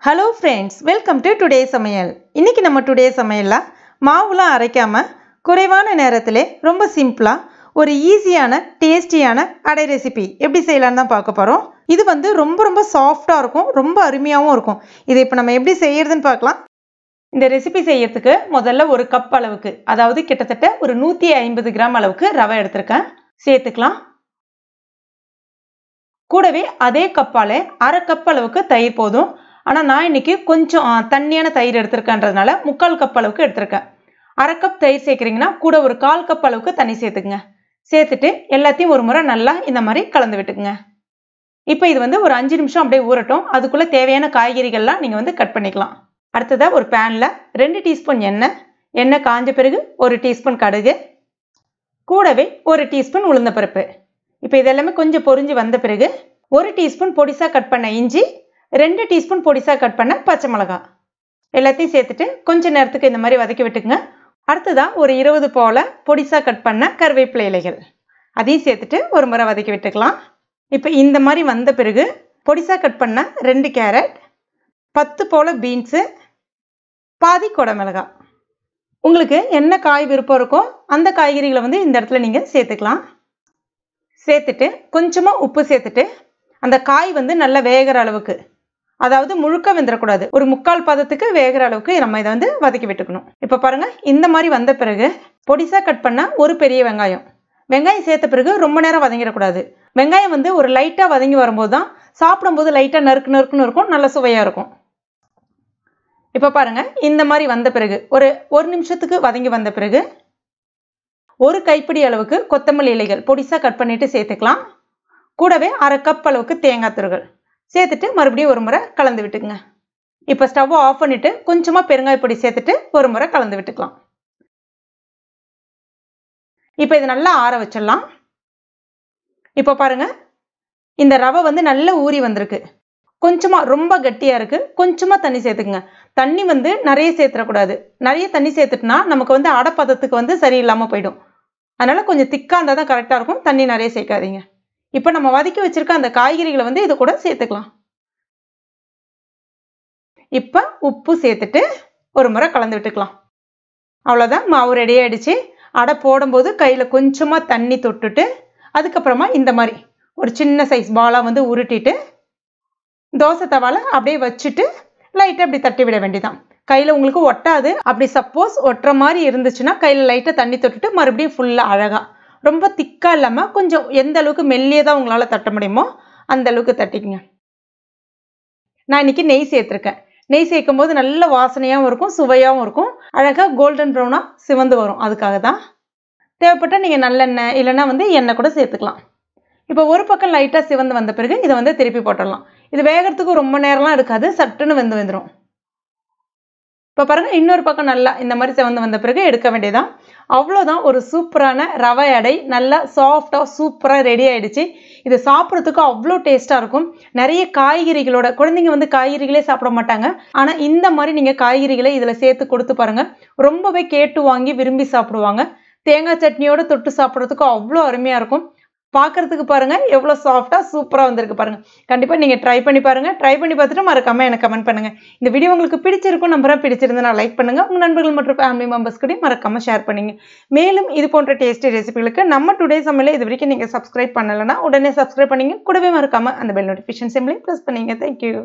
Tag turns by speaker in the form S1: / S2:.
S1: Hello friends, welcome to today's Samayal. இன்னைக்கு நம்ம today சமையல்ல மாவுலாம் அரைக்காம குறைவான நேரத்திலே ரொம்ப சிம்பிளா ஒரு ஈஸியான டேஸ்டியான அடை ரெசிபி எப்படி செய்யலாம்னு தான் பார்க்க போறோம். இது வந்து ரொம்ப சாஃப்ட்டா இருக்கும், ரொம்ப அருமையாவும் இருக்கும். இதை இப்போ நம்ம எப்படி செய்யறதுன்னு பார்க்கலாம். இந்த ரெசிபி செய்யறதுக்கு முதல்ல ஒரு கப் அளவுக்கு, அதாவது கிட்டத்தட்ட ஒரு 150 கிராம் அளவுக்கு ரவை எடுத்துர்க்கேன். சேர்த்துக்கலாம். கூடவே அதே கப்பால அரை கப் அளவுக்கு தயிர் போதும். ஆனா நான் இன்னைக்கு கொஞ்சம் தண்ணியான தயிர் எடுத்துர்க்கன்றதனால 1/4 கப் அளவுக்கு எடுத்துர்க்கேன். அரை கப் தயிர் சேர்க்கறீங்கன்னா கூட ஒரு 1/4 கப் அளவுக்கு தண்ணி சேர்த்துங்க. சேர்த்துட்டு எல்லாத்தையும் ஒரு முறை நல்லா இந்த மாதிரி கலந்து விட்டுக்குங்க. இப்போ இது வந்து ஒரு 5 நிமிஷம் அப்படியே ஊறட்டும். அதுக்குள்ள தேவையான காய்கறிகள்லாம் நீங்க வந்து கட் பண்ணிக்கலாம். அடுத்ததா ஒரு பேன்ல 2 டீஸ்பூன் எண்ணெய் காஞ்ச பிறகு 1 டீஸ்பூன் கடுகு, கூடவே 1 டீஸ்பூன் உளுந்தப்பருப்பு. இப்போ இதெல்லாமே கொஞ்சம் பொரிஞ்சு வந்த பிறகு 1 டீஸ்பூன் பொடிசா கட் பண்ண இஞ்சி, 2 டீஸ்பூன் பொடிசா கட் பண்ண பச்சை மிளகாய் எல்லாத்தையும் சேர்த்துட்டு கொஞ்ச நேரத்துக்கு இந்த மாதிரி வதக்கி விட்டுக்குங்க. அடுத்ததா ஒரு 20 போல பொடிசா கட் பண்ண கருவேப்பிலை இலைகள் அதையும் சேர்த்துட்டு ஒரு முறை வதக்கி விட்டுக்கலாம். இப்போ இந்த மாதிரி வந்த பிறகு பொடிசா கட் பண்ண 2 கேரட், 10 போல பீன்ஸு, பாதி குடமிளகாய். உங்களுக்கு என்ன காய் விருப்பம் இருக்கோ அந்த காய்கறிகளை வந்து இந்த இடத்துல நீங்க சேர்த்துக்கலாம். சேர்த்துட்டு கொஞ்சமா உப்பு சேர்த்துட்டு அந்த காய் வந்து நல்லா வேகிற அளவுக்கு, அதாவது முழுக்க வெந்துடக்கூடாது, ஒரு 1/4 பதத்துக்கு வேகிற அளவுக்கு நம்ம இதை வந்து வதக்கி விட்டுக்கணும். இப்போ பாருங்க இந்த மாதிரி வந்த பிறகு பொடிசா கட் பண்ண ஒரு பெரிய வெங்காயம் சேர்த்த பிறகு ரொம்ப நேரம் வதங்கிடக்கூடாது. வெங்காயம் வந்து ஒரு லைட்டா வதங்கி வரும்போது தான் சாப்பிடும்போது லைட்டா நறுக்குன்னு இருக்கும், நல்ல சுவையா இருக்கும். இப்போ பாருங்க இந்த மாதிரி வந்த பிறகு ஒரு நிமிஷத்துக்கு வதங்கி வந்த பிறகு ஒரு கைப்பிடி அளவுக்கு கொத்தமல்லி இலைகள் பொடிசா கட் பண்ணிட்டு சேர்த்துக்கலாம். கூடவே அரை கப் அளவுக்கு தேங்காய் துருவல் சேர்த்துட்டு மறுபடியும் ஒரு முறை கலந்து விட்டுக்குங்க. இப்போ ஸ்டவ் ஆஃப் பண்ணிட்டு கொஞ்சமா பெருங்காய பொடி சேர்த்துட்டு ஒரு முறை கலந்து விட்டுக்கலாம். இப்போ இது நல்லா ஆற வச்சிடலாம். இப்போ பாருங்க இந்த ரவை வந்து நல்லா ஊறி வந்திருக்கு. கொஞ்சமா ரொம்ப கட்டியா இருக்கு, கொஞ்சமா தண்ணி சேர்த்துக்குங்க. தண்ணி வந்து நிறைய சேர்த்துடக்கூடாது. நிறைய தண்ணி சேர்த்துட்டுனா நமக்கு வந்து அடை பதத்துக்கு வந்து சரியில்லாம போயிடும். அதனால கொஞ்சம் திக்கா இருந்தால் தான் கரெக்டாக இருக்கும். தண்ணி நிறைய சேர்க்காதீங்க. இப்போ நம்ம வதக்கி வச்சிருக்க அந்த காய்கறிகளை வந்து இது கூட சேர்த்துக்கலாம். இப்போ உப்பு சேர்த்துட்டு ஒரு முறை கலந்து விட்டுக்கலாம். அவ்வளோதான், மாவு ரெடி ஆயிடுச்சு. அடை போடும்போது கையில் கொஞ்சமா தண்ணி தொட்டுட்டு அதுக்கப்புறமா இந்த மாதிரி ஒரு சின்ன சைஸ் பாலா வந்து உருட்டிட்டு தோசை தவால அப்படியே வச்சுட்டு லைட்டாக அப்படி தட்டி விட வேண்டியதான். கையில் உங்களுக்கு ஒட்டாது. அப்படி சப்போஸ் ஒட்டுற மாதிரி இருந்துச்சுன்னா கையில் லைட்டாக தண்ணி தொட்டுட்டு மறுபடியும் ஃபுல்லாக அழகாக ரொம்ப திக்கா இல்லாமல் கொஞ்சம் எந்த அளவுக்கு மெல்லியதாக உங்களால் தட்ட முடியுமோ அந்த அளவுக்கு தட்டிக்குங்க. நான் இன்னைக்கு நெய் சேர்த்துருக்கேன். நெய் சேர்க்கும் போது நல்ல வாசனையாகவும் இருக்கும், சுவையாகவும் இருக்கும், அழகாக கோல்டன் ப்ரௌனாக சிவந்து வரும். அதுக்காக தான். தேவைப்பட்டால் நீங்கள் நல்லெண்ணெய் இல்லைன்னா வந்து எண்ணெய் கூட சேர்த்துக்கலாம். இப்போ ஒரு பக்கம் லைட்டாக சிவந்து வந்த பிறகு இதை வந்து திருப்பி போட்டுடலாம். இது வேகிறதுக்கு ரொம்ப நேரம்லாம் எடுக்காது, சட்டுன்னு வந்துடும். இப்போ பாருங்க இன்னொரு பக்கம் நல்லா இந்த மாதிரி சிவந்து வந்த பிறகு எடுக்க வேண்டியதான். அவ்வளோதான், ஒரு சூப்பரான ரவை அடை நல்லா சாஃப்டாக சூப்பராக ரெடி ஆயிடுச்சு. இது சாப்பிட்றதுக்கு அவ்வளோ டேஸ்ட்டாக இருக்கும். நிறைய காய்கறிகளோட, குழந்தைங்க வந்து காய்கறிகளே சாப்பிட மாட்டாங்க. ஆனால் இந்த மாதிரி நீங்கள் காய்கறிகளை இதில் சேர்த்து கொடுத்து பாருங்கள், ரொம்பவே கேட்டு வாங்கி விரும்பி சாப்பிடுவாங்க. தேங்காய் சட்னியோட தொட்டு சாப்பிட்றதுக்கு அவ்வளோ அருமையாக இருக்கும். பார்க்கறதுக்கு பாருங்க எவ்வளோ சாஃப்டாக சூப்பராக வந்திருக்கு பாருங்க. கண்டிப்பாக நீங்கள் ட்ரை பண்ணி பாருங்க. ட்ரை பண்ணி பார்த்துட்டு மறக்காம எனக்கு கமெண்ட் பண்ணுங்க. இந்த வீடியோ உங்களுக்கு பிடிச்சிருக்கும் நம்புறேன். பிடிச்சிருந்தா லைக் பண்ணுங்க. உங்கள் நண்பர்கள் மற்றும் ஃபேமிலி மெம்பர்ஸ் கூட மறக்காம ஷேர் பண்ணுங்க. மேலும் இது போன்ற டேஸ்டி ரெசிபிகளுக்கு நம்ம டுடே சமையல் இது வரைக்கும் நீங்கள் சப்ஸ்கிரைப் பண்ணலைன்னா உடனே சப்ஸ்கிரைப் பண்ணிங்க. கூடவே மறக்காம அந்த பெல் நோட்டிஃபிகேஷன் சிம்லையும் ப்ரெஸ் பண்ணிங்க. தேங்க்யூ.